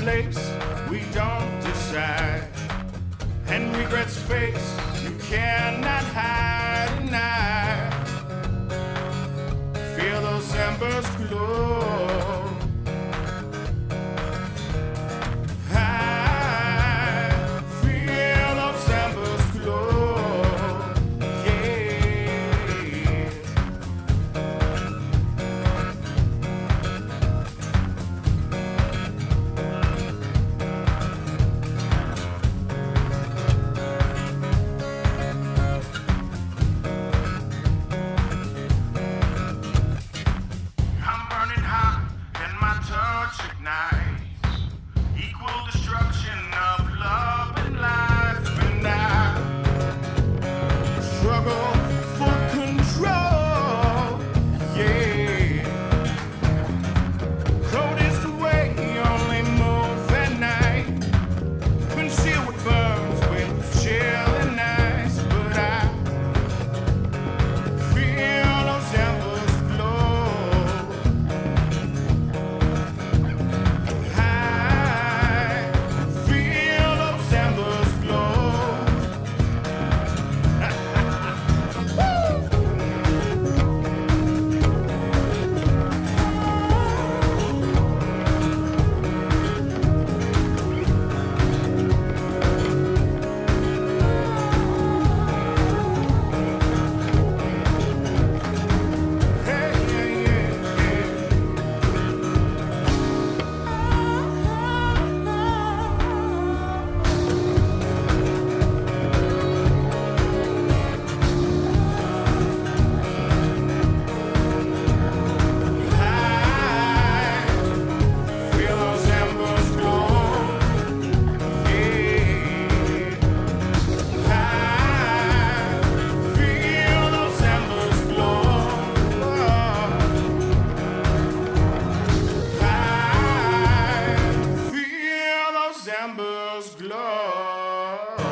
place we don't decide, and regrets face you cannot hide at night. Feel those embers glow. Equal destruction of love and life, and I struggle for control. Yeah, cold is the way you only move at night. Concealed with burns with chill and ice, but I feel those embers glow. Embers glow.